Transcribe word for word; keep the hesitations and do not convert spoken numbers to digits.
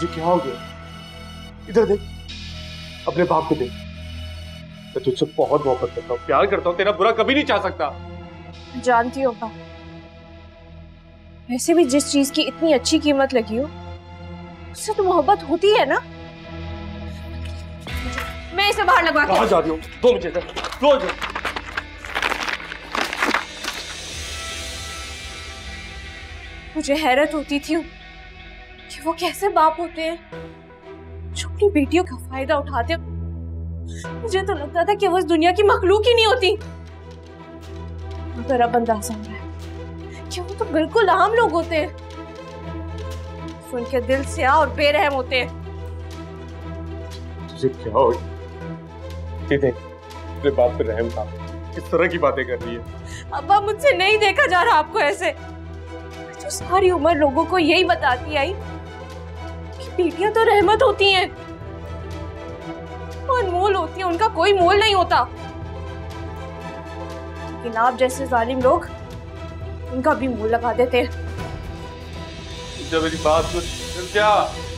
तुझे क्या हो गया? इधर देख, अपने बाप को देख। मैं तुझसे बहुत मोहब्बत करता हूँ, प्यार करता हूँ, तेरा बुरा कभी नहीं चाह सकता। जानती हो बाप, वैसे भी जिस चीज की इतनी अच्छी कीमत लगी हो उससे तो मोहब्बत होती है ना। मैं इसे बाहर लगवा के। कहाँ जा रही हो? दो मुझे इधर, दो इधर। मुझे हैरत होती थी कि वो कैसे बाप होते हैं जो अपनी बेटियों का फायदा उठाते। मुझे तो लगता था कि वो इस दुनिया की मखलूक ही नहीं होती, मगर अब अंदाजा हो रहा है कि वो तो बिल्कुल आम लोग होते हैं, सुन के दिल से और बेरहम होते हैं। तुझे क्या हो गया? तेरे बाप पे रहम था, किस तरह की बातें कर रही है? अब्बा, मुझसे नहीं देखा जा रहा आपको ऐसे। जो सारी उम्र लोगों को यही बताती आई कि बेटियां तो रहमत होती हैं, अनमोल होती हैं, उनका कोई मोल नहीं होता। लेकिन आप जैसे जालिम लोग उनका भी मोल लगा देते हैं। जब मेरी बात सुन, क्या